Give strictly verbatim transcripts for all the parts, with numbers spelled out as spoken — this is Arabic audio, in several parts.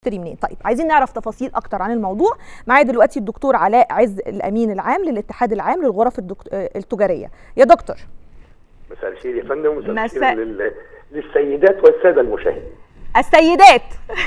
بتشتري منين. طيب عايزين نعرف تفاصيل اكتر عن الموضوع. معايا دلوقتي الدكتور علاء عز الامين العام للاتحاد العام للغرف الدكت... التجاريه. يا دكتور. مساء الخير يا فندم، ومساء مساء الخير لل... للسيدات والساده المشاهدين. السيدات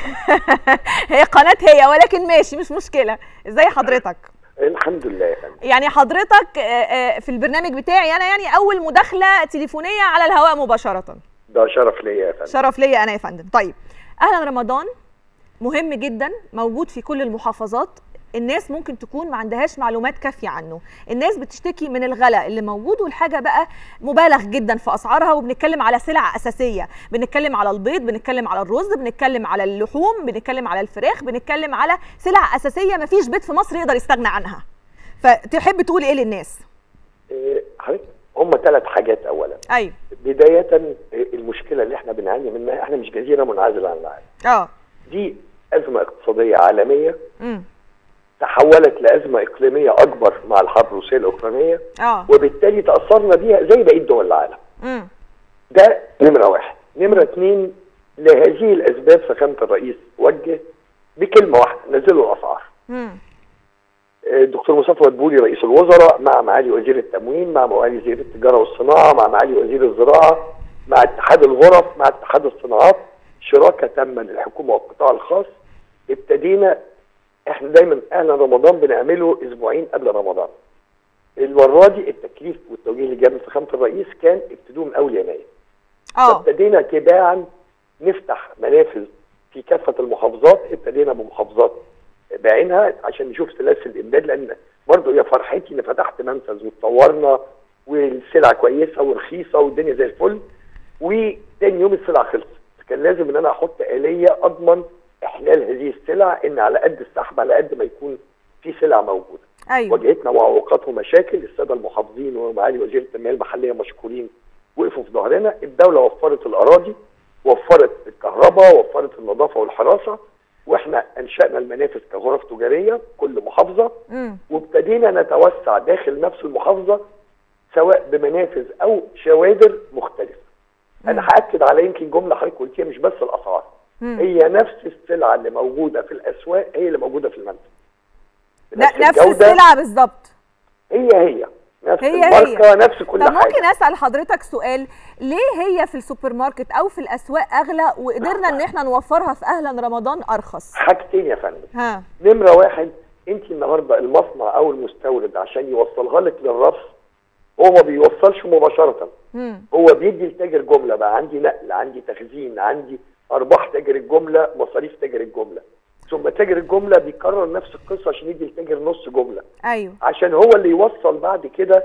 هي قناه هي، ولكن ماشي مش مشكله. ازاي حضرتك؟ الحمد لله يا فندم. يعني حضرتك في البرنامج بتاعي انا يعني اول مداخله تليفونيه على الهواء مباشره. ده شرف ليا يا فندم. شرف ليا انا يا فندم. طيب اهلا رمضان مهم جدا، موجود في كل المحافظات. الناس ممكن تكون ما عندهاش معلومات كافيه عنه، الناس بتشتكي من الغلاء اللي موجود، والحاجه بقى مبالغ جدا في اسعارها، وبنتكلم على سلع اساسيه، بنتكلم على البيض، بنتكلم على الرز، بنتكلم على اللحوم، بنتكلم على الفراخ، بنتكلم على سلع اساسيه ما فيش بيت في مصر يقدر يستغنى عنها. فتحب تقول ايه للناس؟ إيه حضرتك، هم ثلاث حاجات. اولا ايوه بدايه المشكله اللي احنا بنعاني منها، احنا مش جزيره منعزله عن العالم. اه دي ازمه اقتصاديه عالميه امم تحولت لازمه اقليميه اكبر مع الحرب الروسيه الاوكرانيه، اه وبالتالي تاثرنا بيها زي بقيه دول العالم. امم ده نمره واحد. نمره اثنين، لهذه الاسباب فخامه الرئيس وجه بكلمه واحده: نزلوا الاسعار. امم الدكتور مصطفى مدبولي رئيس الوزراء مع معالي وزير التموين مع معالي وزير التجاره والصناعه مع معالي وزير الزراعه مع اتحاد الغرف مع اتحاد الصناعات، شراكه تامه للحكومه والقطاع الخاص. ابتدينا احنا دايما اهلا رمضان بنعمله اسبوعين قبل رمضان. المره دي التكليف والتوجيه اللي جاء من فخامه الرئيس كان ابتدوا من اول يناير. اه فابتدينا تباعا نفتح منافذ في كافه المحافظات. ابتدينا بمحافظات بعينها عشان نشوف سلاسل الامداد، لان برضه يا فرحتي ان فتحت منفذ واتطورنا والسلع كويسه ورخيصه والدنيا زي الفل، وتاني يوم السلع خلصت. كان لازم ان انا احط آلية اضمن احلال هذه السلع، ان على قد السحب على قد ما يكون في سلع موجوده. ايوه واجهتنا معوقات ومشاكل. الساده المحافظين ومعالي وزير التنميه المحليه مشكورين وقفوا في ظهرنا. الدوله وفرت الاراضي، وفرت الكهرباء، وفرت النظافه والحراسه، واحنا انشانا المنافذ كغرف تجاريه كل محافظه. امم وابتدينا نتوسع داخل نفس المحافظه سواء بمنافذ او شوادر مختلفه. انا هاكد على يمكن جمله حضرتك قلتيها، مش بس الاسعار، هي نفس السلعه اللي موجوده في الاسواق هي اللي موجوده في المنفذ. نفس, نفس السلعه بالظبط. هي هي نفس هي الماركه هي. نفس كل طب حاجه. ممكن اسال حضرتك سؤال؟ ليه هي في السوبر ماركت او في الاسواق اغلى وقدرنا ان احنا نوفرها في اهلا رمضان ارخص؟ حاجتين يا فندم. ها نمره واحد، انت النهارده المصنع او المستورد عشان يوصلها لك للرف هو ما بيوصلش مباشره. مم. هو بيدي لتاجر جمله، بقى عندي نقل، عندي تخزين، عندي ارباح تاجر الجمله، مصاريف تاجر الجمله، ثم تاجر الجمله بيكرر نفس القصه عشان يدي لتاجر نص جمله. ايوه عشان هو اللي يوصل بعد كده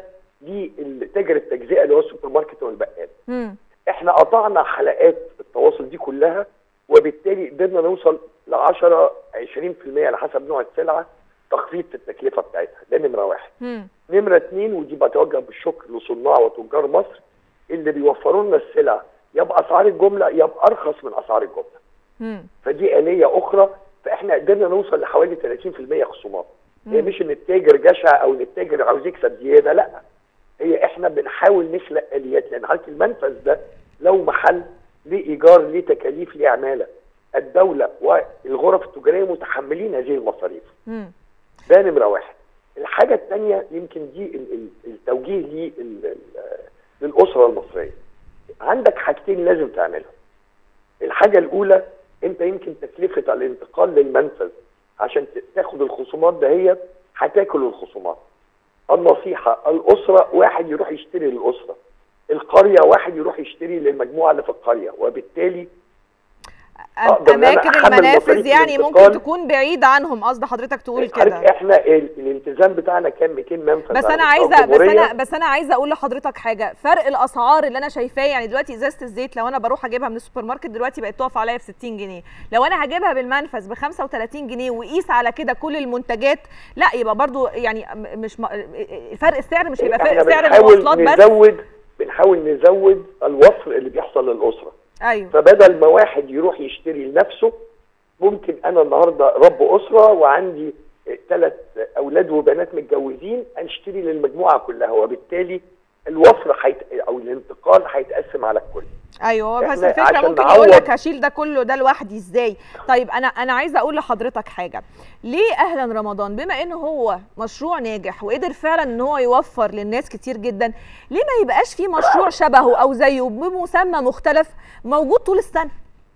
لتاجر التجزئه اللي هو السوبر ماركت والبقال. امم احنا قطعنا حلقات التواصل دي كلها، وبالتالي قدرنا نوصل ل عشرة عشرين في المية على حسب نوع السلعه تخفيض في التكلفه بتاعتها. ده نمره واحد. مم. نمره اثنين، ودي بتوجه بالشكر لصناع وتجار مصر اللي بيوفروا لنا السلع يا باسعار الجمله يا بارخص من اسعار الجمله. مم. فدي آلية اخرى. فاحنا قدرنا نوصل لحوالي ثلاثين في المية خصومات. هي مش ان التاجر جشع او ان التاجر عاوز يكسب زياده، لا، هي احنا بنحاول نخلق اليات، لان حضرتك المنفذ ده لو محل ليه ايجار، ليه تكاليف، ليه عماله، الدوله والغرف التجاريه متحملين هذه المصاريف. مم. ده نمره واحد. الحاجه الثانيه يمكن دي التوجيه للاسره المصريه. عندك حاجتين لازم تعملهم. الحاجه الاولى، انت يمكن تكلفه الانتقال للمنفذ عشان تاخد الخصومات دهيت هتاكل الخصومات. النصيحه، الاسره واحد يروح يشتري للاسره، القريه واحد يروح يشتري للمجموعه اللي في القريه، وبالتالي اماكن المنافذ يعني ممكن تكون بعيد عنهم. قصد حضرتك تقول كده؟ احنا الالتزام بتاعنا كان مئتين منفذ. بس انا عايزه بس انا بس انا عايزه اقول لحضرتك حاجه. فرق الاسعار اللي انا شايفاه، يعني دلوقتي ازازه الزيت لو انا بروح اجيبها من السوبر ماركت دلوقتي بقت تقف عليا ب ستين جنيه، لو انا هجيبها بالمنفذ ب خمسة وثلاثين جنيه وقيس على كده كل المنتجات، لا يبقى برضو يعني مش م... فرق السعر مش هيبقى فرق سعر المواصلات بس. نزود بنحاول نزود الوفر اللي بيحصل للاسره. ايوه. فبدل ما واحد يروح يشتري لنفسه، ممكن انا النهارده رب اسره وعندي ثلاث اولاد وبنات متجوزين، اشتري للمجموعه كلها، وبالتالي الوفر حيت... او الانتقال هيتقسم على الكل. ايوه، بس إحنا الفكره عشان ممكن نعوض- يقول لك هشيل ده كله ده لوحدي ازاي؟ طيب انا انا عايزه اقول لحضرتك حاجه، ليه اهلا رمضان بما انه هو مشروع ناجح وقدر فعلا ان هو يوفر للناس كتير جدا، ليه ما يبقاش في مشروع شبهه او زيه بمسمى مختلف موجود طول السنه؟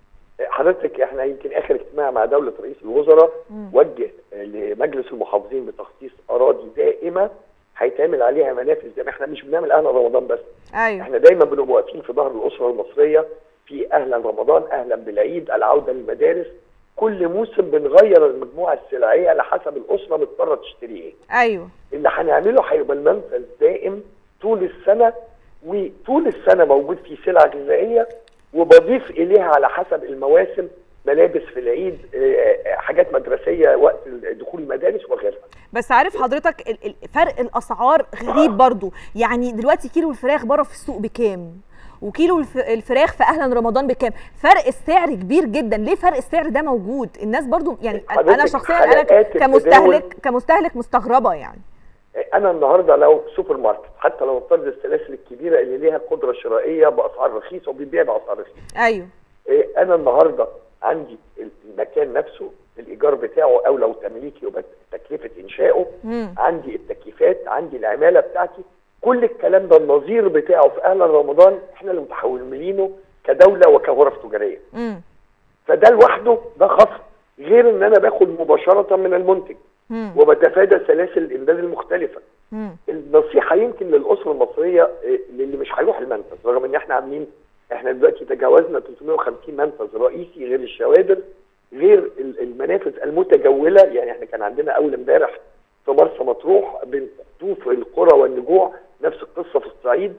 حضرتك احنا يمكن اخر اجتماع مع دوله رئيس الوزراء مم. وجه لمجلس المحافظين بتخصيص اراضي دائمه هيتعمل عليها منافذ، زي ما احنا مش بنعمل اهلا رمضان بس، ايوه احنا دايما بنبقى واقفين في ظهر الاسره المصريه في اهلا رمضان، اهلا بالعيد، العوده للمدارس. كل موسم بنغير المجموعه السلعيه على حسب الاسره مضطره تشتري ايه. ايوه اللي هنعمله هيبقى المنفذ دائم طول السنه، وطول السنه موجود فيه سلع غذائيه، وبضيف اليها على حسب المواسم ملابس في العيد، آه، حاجات مدرسيه وقت دخول المدارس وغيرها. بس عارف حضرتك ال- ال- فرق الاسعار غريب برضو، يعني دلوقتي كيلو الفراخ بره في السوق بكام وكيلو الف- الفراخ في اهلا رمضان بكام؟ فرق السعر كبير جدا. ليه فرق السعر ده موجود؟ الناس برضو يعني انا حضرتك شخصيا انا حلقات كمستهلك التداول- كمستهلك مستغربه يعني. انا النهارده لو سوبر ماركت، حتى لو نفترض السلاسل الكبيره اللي ليها قدره شرائيه باسعار رخيصه وبيبيع باسعار رخيصه، ايوه إيه، انا النهارده عندي المكان نفسه الايجار بتاعه، او لو تمليكي يبقى تكلفه انشائه، مم. عندي التكييفات، عندي العماله بتاعتي، كل الكلام ده النظير بتاعه في اهلا رمضان احنا اللي متحملينه كدوله وكغرف تجاريه. امم فده لوحده ده خصم، غير ان انا باخد مباشره من المنتج امم وبتفادى سلاسل الامداد المختلفه. امم النصيحه يمكن للاسره المصريه إيه، للي مش هيروح المنفذ، رغم ان احنا عاملين، احنا دلوقتي تجاوزنا ثلاثمائة وخمسين منفذ رئيسي غير الشوادر، غير ال- المنافذ المتجوله. يعني احنا كان عندنا اول امبارح في مرسى مطروح بنطوف القرى والنجوع، نفس القصه في الصعيد.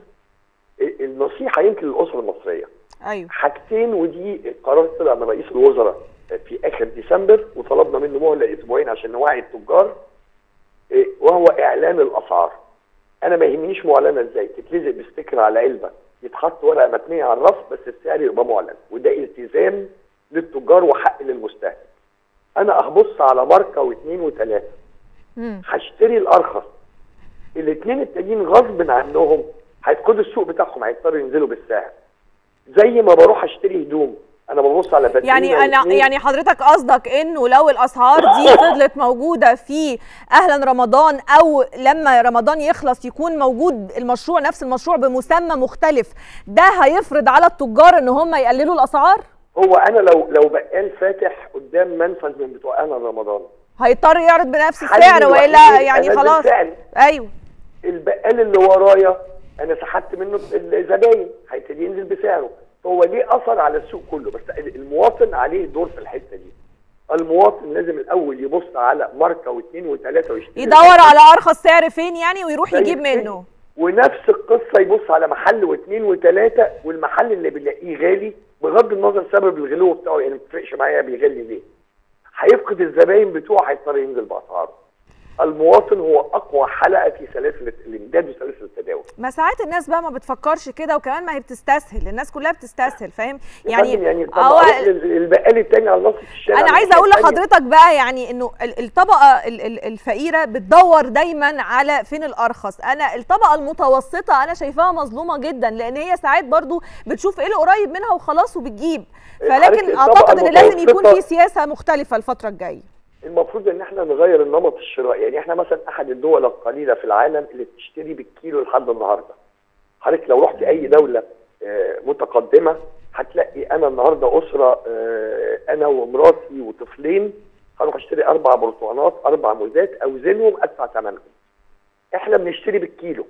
ال- النصيحه يمكن للاسره المصريه ايوه حاجتين، ودي قرار طلع من رئيس الوزراء في اخر ديسمبر وطلبنا منه مهله اسبوعين عشان نوعي التجار، إيه، وهو اعلان الاسعار. انا ما يهمنيش معلنه ازاي، تتلزق بستيكر على علبه، يتحط ورقه متنيه على الرف، بس السعر يبقى معلن، وده التزام للتجار وحق للمستهلك. انا هبص على ماركه واثنين وثلاثه، امم هشتري الارخص، الاثنين التانيين غصب عنهم هيفقدوا السوق بتاعهم، هيضطروا ينزلوا بالسعر. زي ما بروح اشتري هدوم، انا ببص على فاترينا يعني انا واثنين. يعني حضرتك قصدك انه لو الاسعار دي فضلت موجوده في اهلا رمضان او لما رمضان يخلص يكون موجود المشروع نفس المشروع بمسمى مختلف، ده هيفرض على التجار ان هم يقللوا الاسعار؟ هو انا لو لو بقال فاتح قدام منفذ من بتوع اهلا رمضان هيضطر يعرض بنفس حل السعر والا الوحيد يعني أنزل خلاص. سعري. ايوه البقال اللي ورايا انا سحبت منه الزباين، هيبتدي ينزل بسعره. فهو ليه اثر على السوق كله، بس المواطن عليه دور في الحته دي. المواطن لازم الاول يبص على ماركه واثنين وثلاثه ويشتري، يدور على ارخص سعر فين يعني ويروح يجيب منه. ونفس القصه يبص على محل واثنين وثلاثه، والمحل اللي بيلاقيه غالي بغض النظر سبب الغلو بتاعه، يعني ما بيفرقش معايا بيغلي ليه، هيفقد الزباين بتوعه، هيضطر ينزل باسعاره. المواطن هو اقوى حلقه في سلاسل الامداد وسلاسل التداول. ما ساعات الناس بقى ما بتفكرش كده، وكمان ما هي بتستسهل، الناس كلها بتستسهل، فاهم يعني يعني. يعني هو البقال التاني على نص الشارع. انا عايزه اقول لحضرتك بقى يعني انه ال- الطبقه ال- ال- الفقيره بتدور دايما على فين الارخص. انا الطبقه المتوسطه انا شايفاها مظلومه جدا، لان هي ساعات برضو بتشوف ايه اللي قريب منها وخلاص وبتجيب. فلكن اعتقد ان لازم يكون في سياسه مختلفه الفتره الجايه. المفروض ان احنا نغير النمط الشرائي. يعني احنا مثلا احد الدول القليله في العالم اللي بتشتري بالكيلو لحد النهارده. حضرتك لو رحت اي دوله آه، متقدمه هتلاقي انا النهارده اسره، آه، انا ومراتي وطفلين، هروح اشتري اربع برتقانات اربع موزات اوزنهم ادفع ثمنهم. احنا بنشتري بالكيلو،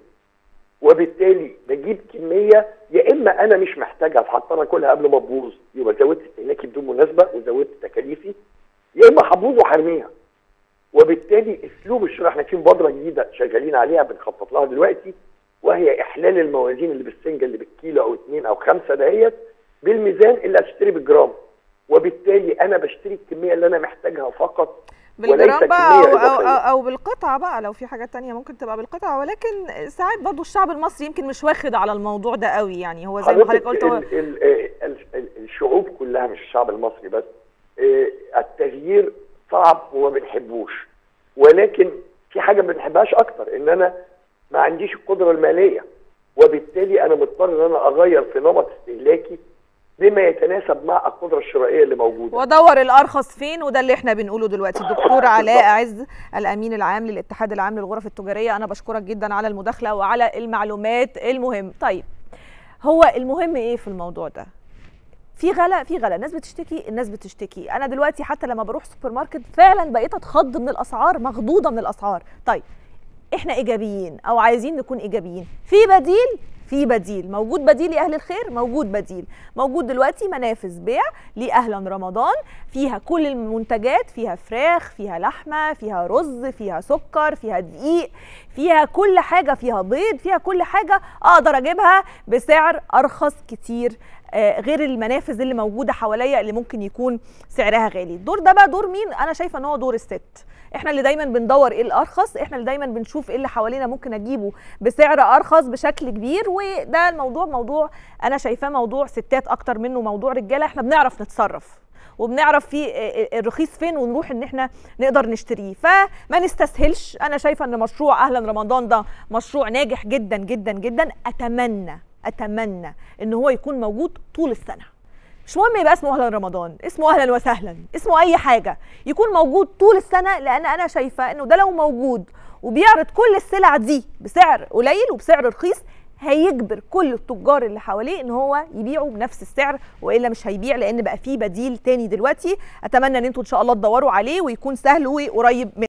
وبالتالي بجيب كميه يا اما انا مش محتاجها فهضطر اكلها قبل ما تبوظ، يبقى زودت استهلاكي بدون مناسبه وزودت تكاليفي، يا اما هبوظ وهرميها. وبالتالي اسلوب الشراء احنا في مبادره جديده شغالين عليها بنخطط لها دلوقتي، وهي احلال الموازين اللي بالسنجل اللي بالكيلو او اثنين او خمسه دهيت بالميزان اللي هتشتري بالجرام، وبالتالي انا بشتري الكميه اللي انا محتاجها فقط بالجرام بقى أو, أو, أو, او بالقطعه بقى، لو في حاجات تانية ممكن تبقى بالقطعه، ولكن ساعات برضو الشعب المصري يمكن مش واخد على الموضوع ده قوي. يعني هو زي ما حضرتك قلت هو ال ال ال ال الشعوب كلها مش الشعب المصري بس، التغيير صعب وما بنحبوش، ولكن في حاجه ما بنحبهاش اكتر، ان انا ما عنديش القدره الماليه، وبالتالي انا مضطر ان انا اغير في نمط استهلاكي بما يتناسب مع القدره الشرائيه اللي موجوده. ودور الارخص فين، وده اللي احنا بنقوله دلوقتي. الدكتور علاء عز الامين العام للاتحاد العام للغرف التجاريه، انا بشكرك جدا على المداخله وعلى المعلومات المهم. طيب هو المهم ايه في الموضوع ده؟ في غلا في غلا، الناس بتشتكي الناس بتشتكي. انا دلوقتي حتى لما بروح سوبر ماركت فعلا بقيت اتخض من الاسعار، مخضوضه من الاسعار. طيب احنا ايجابيين او عايزين نكون ايجابيين، في بديل في بديل موجود، بديل يا اهل الخير، موجود بديل. موجود دلوقتي منافذ بيع لاهلا رمضان فيها كل المنتجات، فيها فراخ، فيها لحمه، فيها رز، فيها سكر، فيها دقيق، فيها كل حاجه، فيها بيض، فيها كل حاجه اقدر اجيبها بسعر ارخص كتير آه غير المنافذ اللي موجوده حواليا اللي ممكن يكون سعرها غالي. الدور ده بقى دور مين؟ انا شايفه ان هو دور الست. احنا اللي دايما بندور ايه الارخص، احنا اللي دايما بنشوف ايه اللي حوالينا ممكن اجيبه بسعر ارخص بشكل كبير. وده الموضوع موضوع انا شايفاه موضوع ستات اكتر منه موضوع رجاله. احنا بنعرف نتصرف وبنعرف في الرخيص فين ونروح ان احنا نقدر نشتريه، فما نستسهلش. انا شايفه ان مشروع اهلا رمضان ده مشروع ناجح جدا جدا جدا. اتمنى اتمنى ان هو يكون موجود طول السنه، مش مهم يبقى اسمه اهلا رمضان، اسمه اهلا وسهلا، اسمه اي حاجه، يكون موجود طول السنه. لان انا شايفه انه ده لو موجود وبيعرض كل السلع دي بسعر قليل وبسعر رخيص، هيجبر كل التجار اللي حواليه ان هو يبيعوا بنفس السعر، والا مش هيبيع، لان بقى فيه بديل تاني دلوقتي. اتمنى ان انتوا ان شاء الله تدوروا عليه ويكون سهل وقريب من